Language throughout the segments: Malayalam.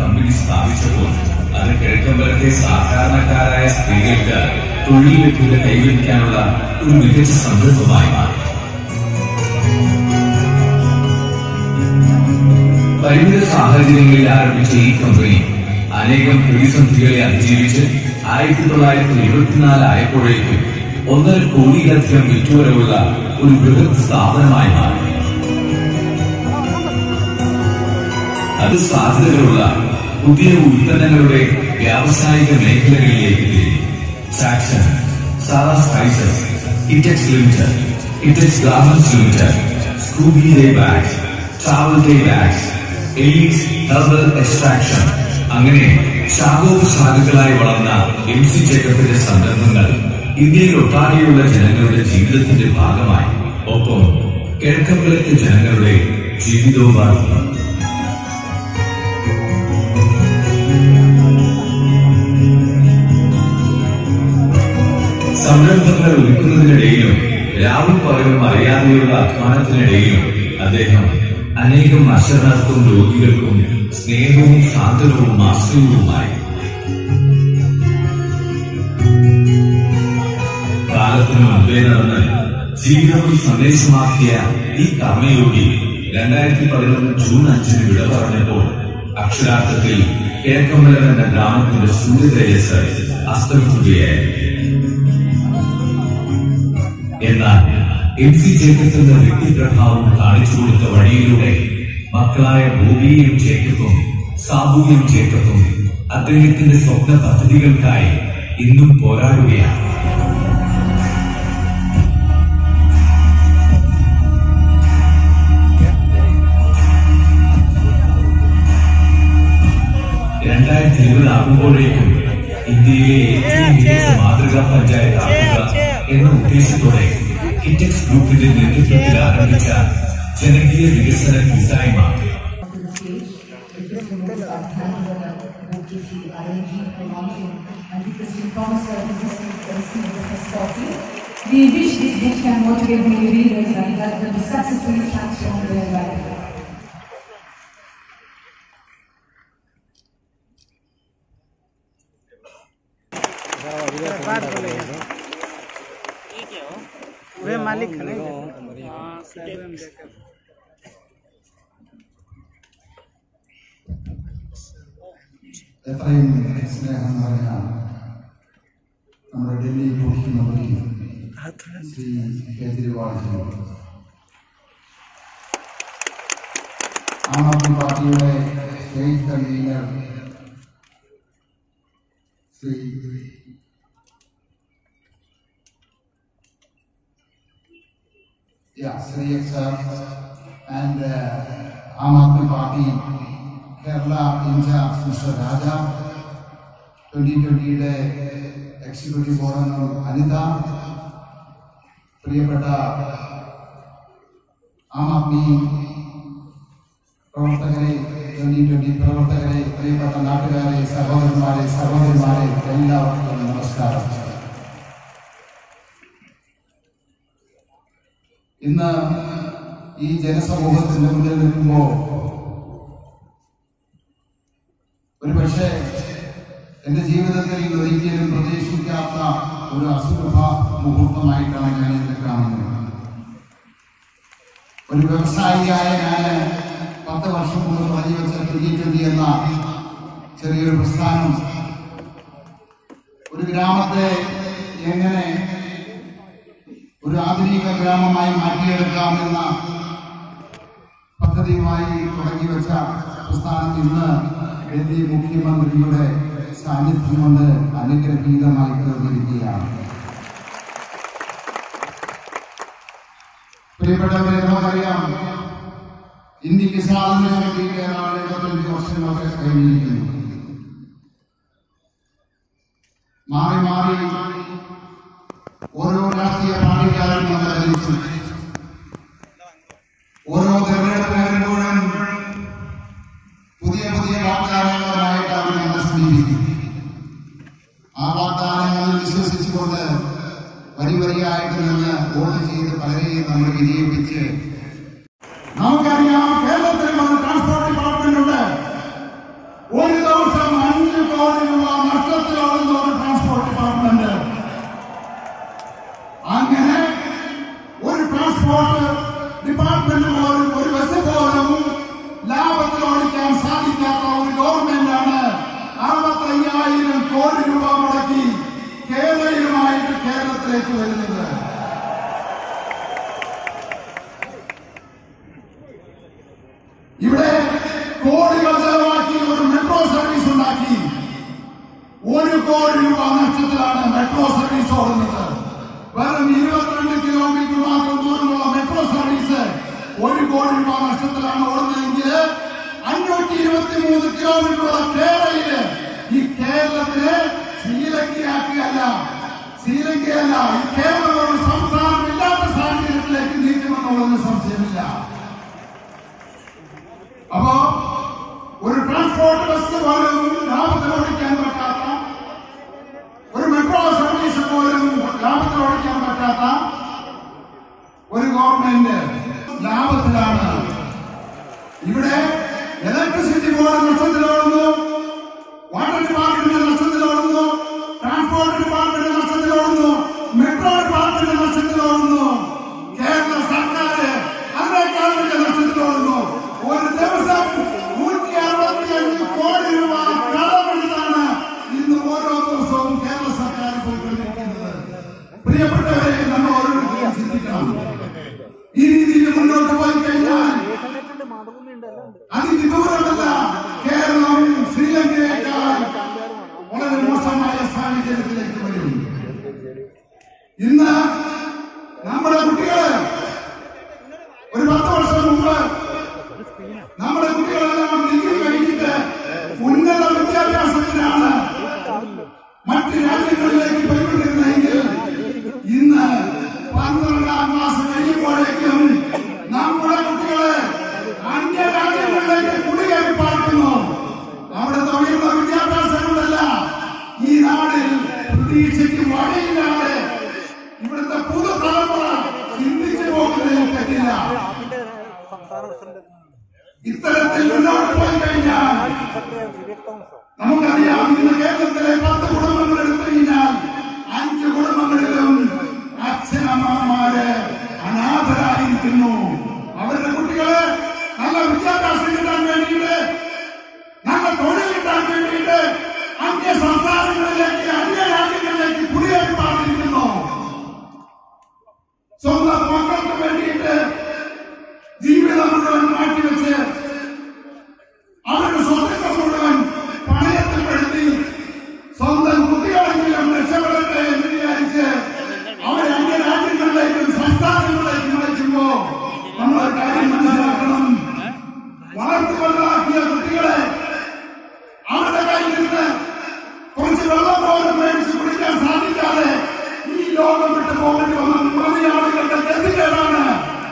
കമ്പനി സ്ഥാപിച്ചപ്പോൾ അത് കിഴക്കമ്പലത്തെ സാധാരണക്കാരായ സ്ത്രീകൾക്ക് തൊഴിൽ ലഭ്യത കൈവരിക്കാനുള്ള ഒരു മികച്ച സന്ദർഭമായി മാറി. പരിമിത സാഹചര്യങ്ങളിൽ ആരംഭിച്ച ഈ കമ്പനി അനേകം പ്രതിസന്ധികളെ അതിജീവിച്ച് 1974 ആയപ്പോഴേക്കും 1.5 കോടിയിലധികം വിറ്റുവരവുള്ള ഒരു ബൃഹത് സ്ഥാപനമായി മാറി. അത് സാധ്യതകളുള്ള പുതിയ ഉൽപ്പന്നങ്ങളുടെ വ്യാവസായിക മേഖലകളിലേക്ക് തിരിഞ്ഞു. Saxon, Sara spices, Itex limited, Itex garments limited, Scooby day bags, travel day bags, Elise herbal extraction, അങ്ങനെ ശാഖോപശാഖകളായി വളർന്ന MC ജേക്കബിന്റെ സംരംഭങ്ങൾ ഇന്ത്യയിലൊട്ടാകെയുള്ള ജനങ്ങളുടെ ജീവിതത്തിന്റെ ഭാഗമായി. ഒപ്പം കിഴക്കമ്പലത്തെ ജനങ്ങളുടെ ജീവിതോപാധി. സംരംഭങ്ങൾ ഒരുക്കുന്നതിനിടയിലും രാവും പകലും അറിയാതെയുള്ള അധ്വാനത്തിനിടയിലും അദ്ദേഹം അനേകം അശരണർക്കും രോഗികൾക്കും സ്നേഹവും സാന്ത്വനവും ആശ്രയവുമായി. കാലത്തിന് മുമ്പേ നടന്ന് ജീവിതത്തിൽ സന്ദേശമാക്കിയ ഈ കർമ്മയോഗി 2011 ജൂൺ 5 വിട പറഞ്ഞപ്പോൾ അക്ഷരാർത്ഥത്തിൽ കിഴക്കമ്പലം എന്ന ഗ്രാമത്തിന്റെ സൂര്യതേജസ് അസ്തമിക്കുകയായിരുന്നു. എന്നാൽ MC ജേക്കബിന്റെ വ്യക്തിപ്രഭാവം കാണിച്ചു കൊടുത്ത വഴിയിലൂടെ മക്കളായ ബോബിയും ജേക്കബും സാബു M ജേക്കബും അദ്ദേഹത്തിന്റെ സ്വപ്ന പദ്ധതികൾക്കായി ഇന്നും പോരാടുകയാണ്. ആകുമ്പോഴേക്കും ഇന്ത്യയിലെ ഏറ്റവും മികച്ച മാതൃകാ പഞ്ചായത്ത് ആക്കുക എന്ന ഉദ്ദേശത്തോടെ കിറ്റക്സ് ഗ്രൂപ്പിന്റെ നേതൃത്വത്തിൽ ആരംഭിച്ച ജനകീയ വികസന കൂട്ടായ്മ We wish this book can motivate many readers and help them to successfully transform their life. वे मालिक है ना साबू एम जाकब എത്രയും സ്നേഹം നിറഞ്ഞ നമ്മുടെ ഡൽഹി മുഖ്യമന്ത്രി ശ്രീ കേജ്രിവാൾ ആം ആദ്മി പാർട്ടിയുടെ state convener Shri Sri sir and Aam Aadmi Party Kerala in charge Mr. Raja, 2020 Executive Board Anita, PRABRUDHA Aam Aadmi പ്രവർത്തകരെ 2020 പ്രവർത്തകരെ പ്രിയപ്പെട്ട നാട്ടുകാരെ സഹോദരന്മാരെ എല്ലാവർക്കും നമസ്കാരം. ഇന്ന് ഈ ജനസമൂഹത്തിന്റെ മുന്നിൽ നിൽക്കുമ്പോൾ ഒരു പക്ഷേ എന്റെ ജീവിതത്തിൽ ഒരിക്കലും പ്രതീക്ഷിക്കാത്ത ഒരു അസുലഭ മുഹൂർത്തമായിട്ടാണ് ഞാൻ ഇതിനെ കാണുന്നത്. ഒരു വ്യവസായിയായ ഞാൻ 10 വർഷം മുമ്പ് തുടങ്ങി വെച്ച Twenty20 എന്ന ചെറിയൊരു പ്രസ്ഥാനം ഒരു ഗ്രാമത്തെ എങ്ങനെ ഒരു ആധുനിക ഗ്രാമമായി മാറ്റിയെടുക്കാമെന്ന പദ്ധതിയുമായി തുടങ്ങി വെച്ച പ്രസ്ഥാനം ഇന്ന് ഡൽഹി മുഖ്യമന്ത്രിയുടെ സാന്നിധ്യം കൊണ്ട് അനുഗ്രഹീതമായി തീർന്നിരിക്കുകയാണ്. പ്രിയപ്പെട്ടവരെ, നമുക്കറിയാം ഇന്ത്യക്ക് സ്വാതന്ത്ര്യം കിട്ടിയ 75 വർഷങ്ങളൊക്കെ കഴിഞ്ഞിരിക്കുന്നു. മാറി മാറി ഓരോ രാഷ്ട്രീയ പാർട്ടിക്കാരും നമ്മളെ ഭരിച്ചു. ഓരോ തെരഞ്ഞെടുപ്പ് വരുമ്പോഴും പുതിയ പുതിയ വാഗ്ദാനങ്ങളുമായിട്ട് അവർ നമ്മളെ സമീപിക്കും. ആ വാഗ്ദാനങ്ങളിൽ വിശ്വസിച്ചുകൊണ്ട് വരിവരിയായിട്ട് നിന്ന് വോട്ട് ചെയ്ത് പലരെയും നമ്മൾ വിജയിപ്പിച്ച് നമുക്കറിയാം കേരളത്തിൽ ട്രാൻസ്പോർട്ട് ഡിപ്പാർട്ട്മെന്റ് ഉണ്ട്. ഒരു കേരളത്തിലേക്ക് വരുന്നത്. ഇവിടെ കോടികൾ ചെലവാക്കി ഒരു മെട്രോ സർവീസ് ഉണ്ടാക്കി. 1 കോടി രൂപ നഷ്ടത്തിലാണ് മെട്രോ സർവീസ് ഓടുന്നത്. വെറും 22 കിലോമീറ്റർ മാത്രം ദൂരമുള്ള മെട്രോ സർവീസ് 1 കോടി രൂപ നഷ്ടത്തിലാണ് ഓടുന്നതെങ്കിൽ 523 കിലോമീറ്ററുള്ള കേരളയില് ഈ കേരളത്തിലെ ശ്രീലങ്കയല്ല ഈ കേരളം ഒരു സംസ്ഥാനമില്ലാത്ത സാഹചര്യത്തിലേക്ക് നീക്കുമെന്നുള്ളതിന് സംശയമില്ല. അപ്പോ ഒരു ട്രാൻസ്പോർട്ട് ബസ് പോലും ലാഭത്തിൽ ഓടിക്കാൻ പറ്റാത്ത, ഒരു മെട്രോ സർവീസ് പോലും ലാഭത്തിൽ ഓടിക്കാൻ പറ്റാത്ത ഒരു ഗവൺമെന്റ് ലാഭത്തിലാണ്. ഇവിടെ ഇലക്ട്രിസിറ്റി ബോർഡ് നഷ്ടത്തിലോടുന്നു, വാട്ടർ ഡിപ്പാർട്ട്മെന്റ് നഷ്ടത്തിലോടുന്നു, ട്രാൻസ്പോർട്ട് ഡിപ്പാർട്ട്മെന്റ് നഷ്ടത്തിലോടുന്നു, മെട്രോ ഡിപ്പാർട്ട്മെന്റ് നഷ്ടത്തിലോടുന്നു, കേരള സർക്കാർ അതിനേക്കാൾ വലിയ നഷ്ടത്തിലോടുന്നു. ഒരു ദിവസം 165 കോടി രൂപ കടമെടുത്താണ് ഇന്ന് ഓരോ ദിവസവും കേരള സർക്കാർ പോയിക്കൊണ്ടിരിക്കുന്നത്. പ്രിയപ്പെട്ടവരെ, നമ്മൾ ഓരോരുത്തരും ചിന്തിക്കണം. ഈ രീതിയിൽ മുന്നോട്ട് പോയി കഴിഞ്ഞാൽ അതിവിദൂരമല്ല, കേരളം ശ്രീലങ്കയേക്കാൾ വളരെ മോശമായ സാഹചര്യത്തിലേക്ക് വരും. ഇന്ന് നമ്മുടെ കുട്ടികൾ, ഒരു 10 വർഷം മുമ്പ് നമ്മുടെ കുട്ടികളെല്ലാം ഡിഗ്രി കഴിഞ്ഞിട്ട് ഉന്നത വിദ്യാഭ്യാസത്തിനാണ് മറ്റ് രാജ്യങ്ങളിലേക്ക് പോയിക്കൊണ്ടിരുന്നെങ്കിൽ ഇന്ന് 12ാം ക്ലാസ് കഴിയുമ്പോഴേക്കും നമ്മുടെ കുട്ടികളെ അന്യരാജ്യങ്ങളിലേക്ക് കുടിയേറി പാർക്കുന്നു. അവിടുത്തെ ഉയർന്ന വിദ്യാഭ്യാസം കൊണ്ടല്ല, ഈ നാടിൽ പ്രതീക്ഷയ്ക്ക് വഴിയില്ലാതെ ഇവിടുത്തെ പുതുതലമുറ ചിന്തിച്ചു പോകുന്നതിൽ തെറ്റില്ല. ഇത്തരത്തിൽ മുന്നോട്ട് പോയി കഴിഞ്ഞാൽ നമുക്കറിയാം, ഇന്ന് കേരളത്തിലെ 10 കുടുംബങ്ങൾ എടുത്തു കഴിഞ്ഞാൽ 5 കുടുംബങ്ങളിലും അച്ഛനമ്മമാര് അനാഥരായിരിക്കുന്നു. അവരുടെ കുട്ടികളെ നല്ല വിദ്യാഭ്യാസം കിട്ടാൻ വേണ്ടിയിട്ട്, നല്ല തൊഴിൽ കിട്ടാൻ വേണ്ടിയിട്ട് അന്യ സംസ്ഥാനങ്ങളിലേക്ക്, അന്യ രാജ്യങ്ങളിലേക്ക് കുടിയേറി പാർത്തിരിക്കുന്നു. സ്വന്തം മക്കൾക്ക് വേണ്ടിയിട്ട് ജീവിതം മുഴുവൻ മാറ്റിവെച്ച് അവരുടെ സ്വന്തം മുഴുവൻ പണയത്തിൽപ്പെടുത്തി സ്വന്തം കുട്ടികളെങ്കിലും രക്ഷപ്പെടട്ടെ എന്ന് വിചാരിച്ച് അവരെ അന്യ രാജ്യങ്ങളിലേക്കും സംസ്ഥാനങ്ങളിലേക്കും നയിക്കുമ്പോ നമ്മൾ കാര്യം മനസ്സിലാക്കണം. വളർത്തുകൊണ്ടാക്കിയ കുട്ടികളെ അവരുടെ കയ്യിൽ നിന്ന് കുറച്ച് വെള്ളം പോലും മേടിച്ച് കുടിക്കാൻ സാധിക്കാതെ ഈ ലോകം വിട്ടു പോകേണ്ടി വന്ന നിരവധി ആളുകളുടെ ഗതികേടാണ്.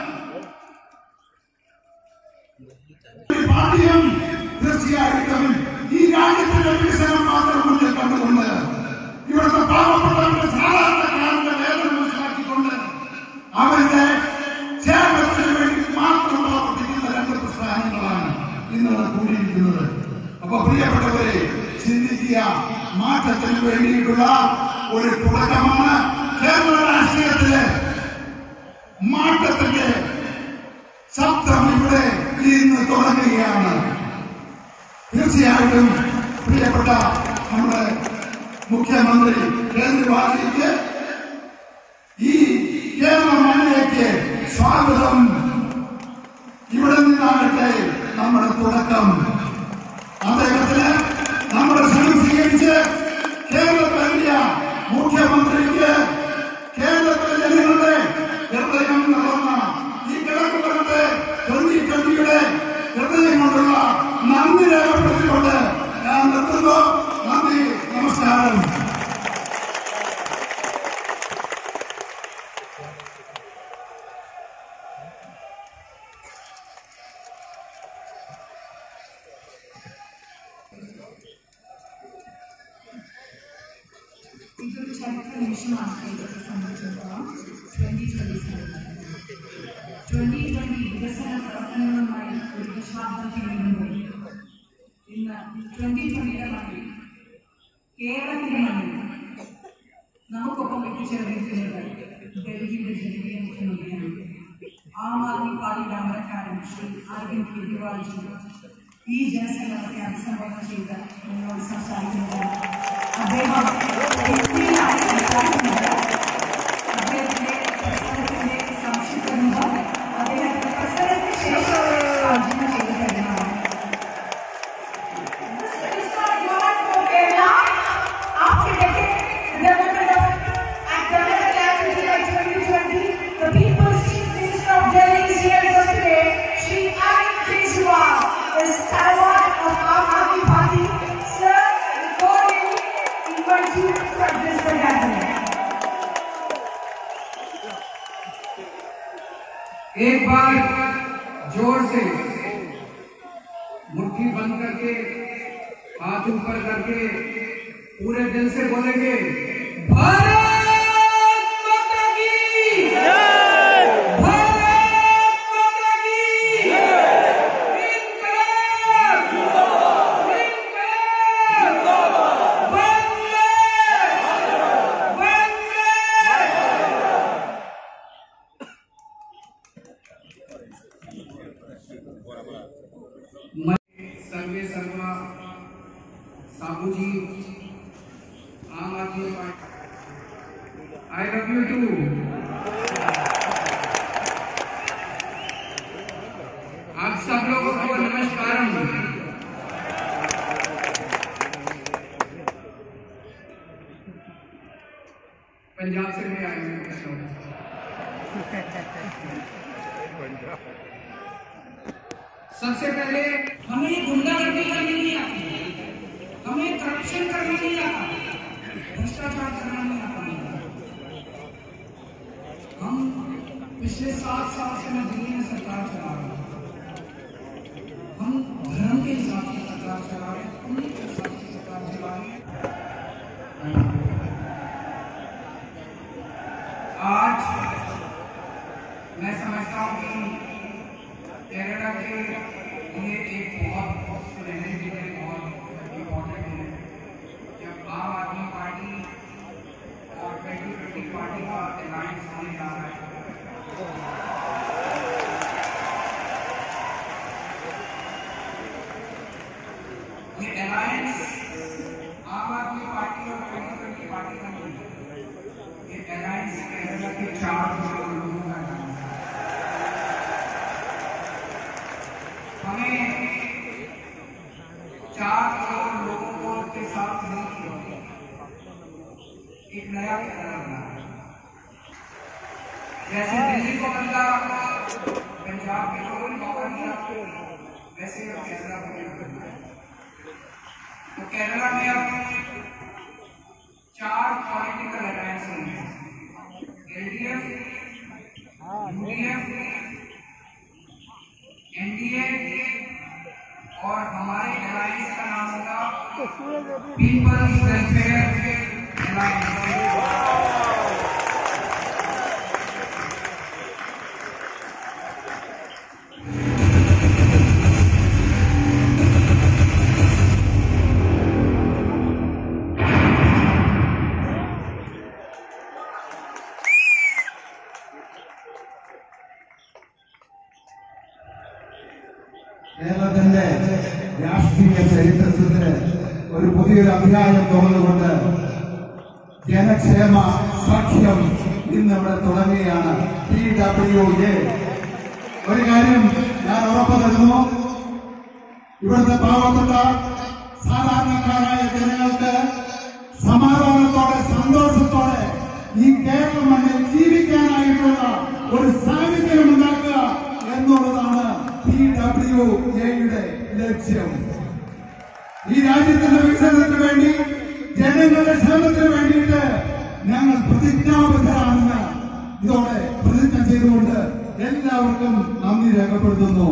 പാർട്ടിയും തീർച്ചയായിട്ടും ഈ രാജ്യത്തിന്റെ വികസനം മാത്രം മുന്നിൽ കണ്ടുകൊണ്ട്, ഇവിടുത്തെ പാവപ്പെട്ടവരുടെ സാധാരണക്കാരുടെ വേദന മനസ്സിലാക്കിക്കൊണ്ട് അവരുടെ ക്ഷേമത്തിന് വേണ്ടി മാത്രം പ്രവർത്തിക്കുന്ന 2 പ്രസ്ഥാനങ്ങളാണ് ഇന്ന് കൂടിയിരിക്കുന്നത്. അപ്പൊ പ്രിയപ്പെട്ടവരെ, ചിന്തിക്കുക. മാറ്റത്തിന് വേണ്ടിയിട്ടുള്ള ഒരു തുടക്കമാണ് കേരള രാഷ്ട്രീയത്തിലെ മാറ്റത്തിന്റെ ശബ്ദം ഇവിടെ ഇന്ന് തുടങ്ങുകയാണ്. തീർച്ചയായിട്ടും പ്രിയപ്പെട്ട നമ്മുടെ മുഖ്യമന്ത്രി കേജ്രിവാളിലേക്ക് ഈ കേരള മണ്ണിലേക്ക് സ്വാഗതം. ഇവിടെ നിന്നാകട്ടെ നമ്മുടെ തുടക്കം. അദ്ദേഹത്തിന് നമ്മുടെ ക്ഷണം സ്വീകരിച്ച് കേരളത്തിലെ മുഖ്യമന്ത്രിക്ക് കേരളത്തിലെ ജനങ്ങളുടെ ഹൃദയം നിറഞ്ഞ ഈ കിഴക്കുപുറത്തെ 2020 ഹൃദയം കൊണ്ടുള്ള നന്ദി രേഖപ്പെടുത്തിക്കൊണ്ട് ഞാൻ നിർത്തുന്നു. നന്ദി, നമസ്കാരം. ഇതൊരു ചരിത്ര നിമിഷമാണ് കേരളത്തെ സംബന്ധിച്ചിടത്തോളം. 2020 വികസന പ്രവർത്തനങ്ങളുമായി ഒരു ദശാബ്ദത്തിൽ മുൻപോയി ഇന്ന് 2020 മണ്ണിൽ, കേരളത്തിന്റെ മണ്ണിൽ നമുക്കൊപ്പം എത്തിച്ചേർന്നിരിക്കുന്നത് ഡൽഹിയുടെ ജനകീയ മുഖ്യമന്ത്രിയാണ്. ആം ആദ്മി പാർട്ടിയുടെ അമരക്കാരൻ ശ്രീ അരവിന്ദ് കെജ്രിവാൾ ജി ഈ ജനസംഘത്തെ അഭിസംബോധന ചെയ്ത് നിങ്ങളോട് സംസാരിക്കുന്നത്. അദ്ദേഹം आंखें बंद करके हाथ ऊपर करके पूरे दिल से बोलेंगे भारत माता की जय, भारत माता की जय, इनकलाब जिंदाबाद, इनकलाब जिंदाबाद, वंदे वंदे। सर्वे सर्वा साबू ji, Aam Aadmi party, I love you too. आप सब लोगों को नमस्कार। पंजाब से मैं आया हूँ। सबसे पहले हमें गुंडागर्दी करनी नहीं आती, हमें करप्शन करना नहीं आता, भ्रष्टाचार करना नहीं आता। हम पिछले 7 साल से मैं दिल्ली में सरकार चला रहा हूँ। हम धर्म के हिसाब से सरकार चला रहे हैं, उन्हीं के हिसाब से सरकार चला रहे हैं। आज मैं समझता हूँ कि केरला के लिए एक बहुत सुनहरी दिन है, बहुत इम्पोर्टेंट है जब आम आदमी पार्टी और 2020 पार्टी का अलायंस होने जा रहा है। ये अलायंस आम आदमी पार्टी और 2020 पार्टी का नहीं है, ये अलायंस केरला के 4 लोगों का है। हमें 4 करोड़ लोगों को के साथ मिलकर एक नया केरला बना है। जैसे दिल्ली को बदला, पंजाब के लोगों को बदला, वैसे अब केरला को बदला। तो केरला में अब 4 पॉलिटिकल अलायंस होंगे, एलडीएफ, यूडीएफ, एनडीए और हमारे अलायंस का नाम होगा पीपल्स वेलफेयर अलायंस। കേരളത്തിന്റെ രാഷ്ട്രീയ ചരിത്രത്തിന് ഒരു പുതിയൊരു അധ്യായം തുറന്നുകൊണ്ട് ജനക്ഷേമ സഖ്യം ഇന്നിവിടെ തുടങ്ങുകയാണ്. PWA. ഒരു കാര്യം ഞാൻ ഉറപ്പു തരുന്നു, ഇവിടുത്തെ പാവപ്പെട്ട സാധാരണക്കാരായ ജനങ്ങൾക്ക് സമാധാനത്തോടെ സന്തോഷത്തോടെ ഈ കേരള മണ്ണിൽ ജീവിക്കാനായിട്ടുള്ള ഒരു സാഹചര്യം ഉണ്ടാക്കുക എന്നുള്ളതാണ് PWAയുടെ ലക്ഷ്യം. ഈ രാജ്യത്തിന്റെ വികസനത്തിന് വേണ്ടി, ജനങ്ങളുടെ ക്ഷേമത്തിന് വേണ്ടിയിട്ട് ഞങ്ങൾ പ്രതിജ്ഞാബദ്ധരാണെന്ന് ഇതോടെ പ്രതിജ്ഞ ചെയ്തുകൊണ്ട് എല്ലാവർക്കും നന്ദി രേഖപ്പെടുത്തുന്നു.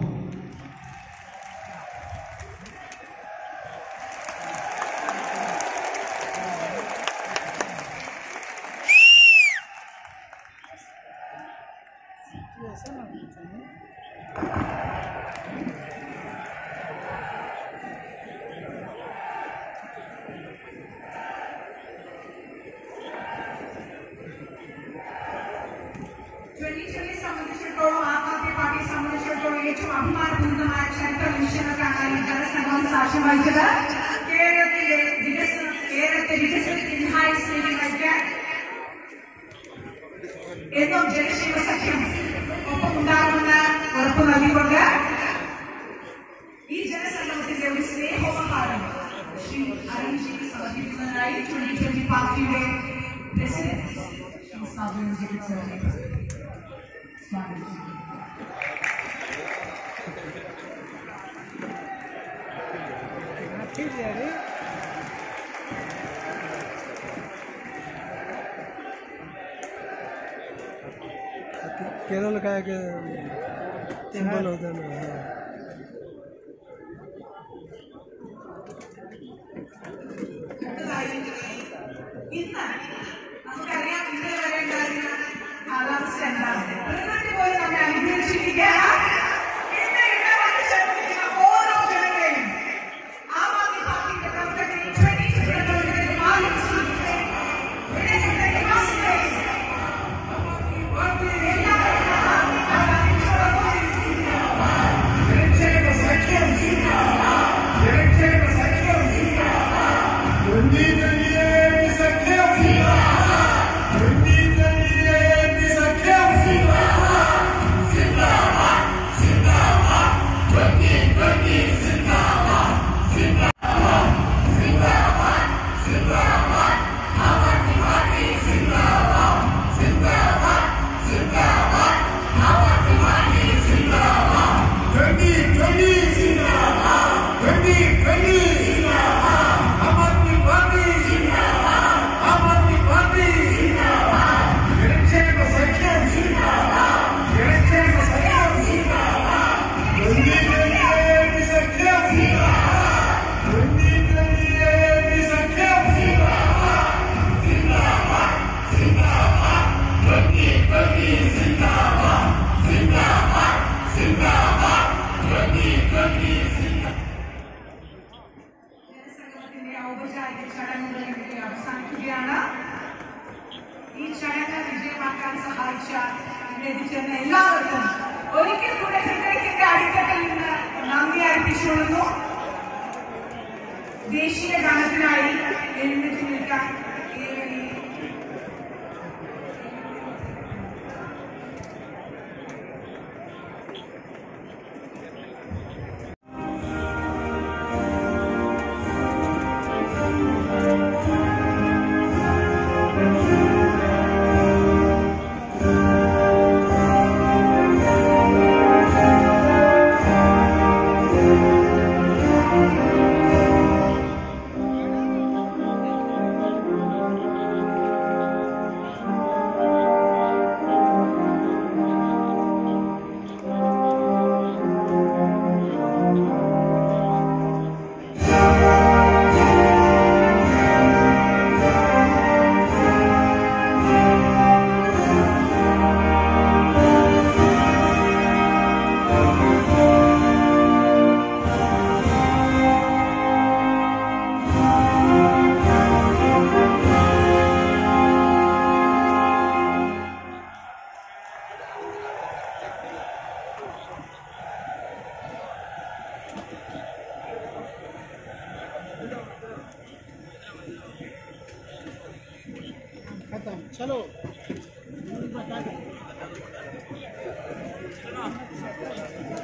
സംബന്ധിച്ചിടത്തോളം ആം ആദ്മി പാർട്ടിയെ സംബന്ധിച്ചിടത്തോളം ഏറ്റവും അഭിമാനപൂർണ്ണമായ ചരിത്ര നിമിഷങ്ങൾക്കാണ് ഈ ജനസംഘം സാക്ഷ്യം വഹിച്ചത്. കേരളത്തെ വികസനത്തിന് സഹായിച്ചതിന് വഹിക്കാൻ എന്നും ജനക്ഷേമ സഖ്യം ഒപ്പമുണ്ടാകുമെന്ന് ഉറപ്പു നൽകിക്കൊണ്ട് ഈ ജനസംഗമത്തിന്റെ ഒരു സ്നേഹോപഹാരം ശ്രീ അരവിന്ദ് ജിക്ക് സമർപ്പിക്കുന്നതിനായി 2020 പാർട്ടിയുടെ president Sabu M Jacob Kerala का एक सिंबल होता है ना। ഇന്ന് നമുക്കറിയാം ഇന്നലെ വരെ ഉണ്ടായിരുന്ന കാലാവസ്ഥ എന്താണ്. പ്രകൃതി പോലും നമ്മെ അനുഗ്രഹിച്ചിരിക്കുകയാണ്. ഇന്ന് ഇവിടെ വന്ന് ചേർന്നിരിക്കുന്ന ഓരോ ജനങ്ങളെയും ആം ആദ്മി പാർട്ടിയുടെ പ്രവർത്തകരെയും 2020 പ്രവർത്തകരെയും ആരും സുഹൃത്തുക്കളെയും വിടേണ്ട നിവാസികളെയും ഔപചാരിക ചടങ്ങുകൾ ഇവിടെ അവസാനിക്കുകയാണ്. ഈ ചടങ്ങ് വിജയമാക്കാൻ സഹായിച്ച ഇവിടെ എത്തിച്ചേർന്ന എല്ലാവർക്കും ഒരിക്കൽ കൂടെ ഹൃദയത്തിന്റെ അടിത്തട്ടിൽ നിന്ന് നന്ദി അർപ്പിച്ചുകൊള്ളുന്നു. ദേശീയ ഗാനത്തിനായി എഴുന്നേറ്റ് നിൽക്കാൻ चलो